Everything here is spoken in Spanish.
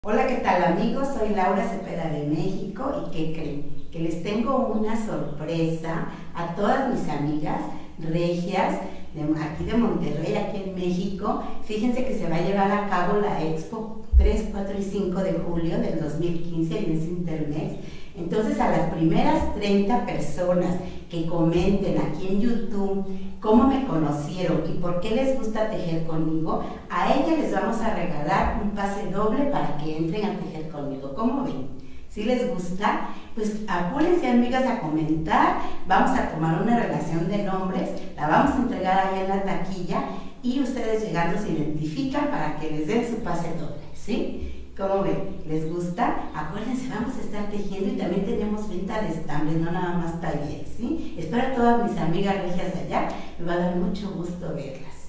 Hola, ¿qué tal amigos? Soy Laura Cepeda de México y ¿qué creen? Que les tengo una sorpresa a todas mis amigas regias aquí de Monterrey, aquí en México. Fíjense que se va a llevar a cabo la Expo 3, 4 y 5 de julio del 2015 en ese Intermex. Entonces a las primeras 30 personas que comenten aquí en YouTube cómo me conocieron y por qué les gusta tejer conmigo, a ellas les vamos a regalar un pase doble para que entren a tejer conmigo. ¿Cómo ven? Si les gusta, pues apúrense amigas a comentar, vamos a tomar una relación de nombres, la vamos a entregar ahí en la taquilla y ustedes llegando se identifican para que les den su pase doble, ¿sí? ¿Cómo ven? ¿Les gusta? Acuérdense, vamos a estar tejiendo y también tenemos venta de estambres, no nada más talleres, ¿sí? Espero a todas mis amigas regias de allá, me va a dar mucho gusto verlas.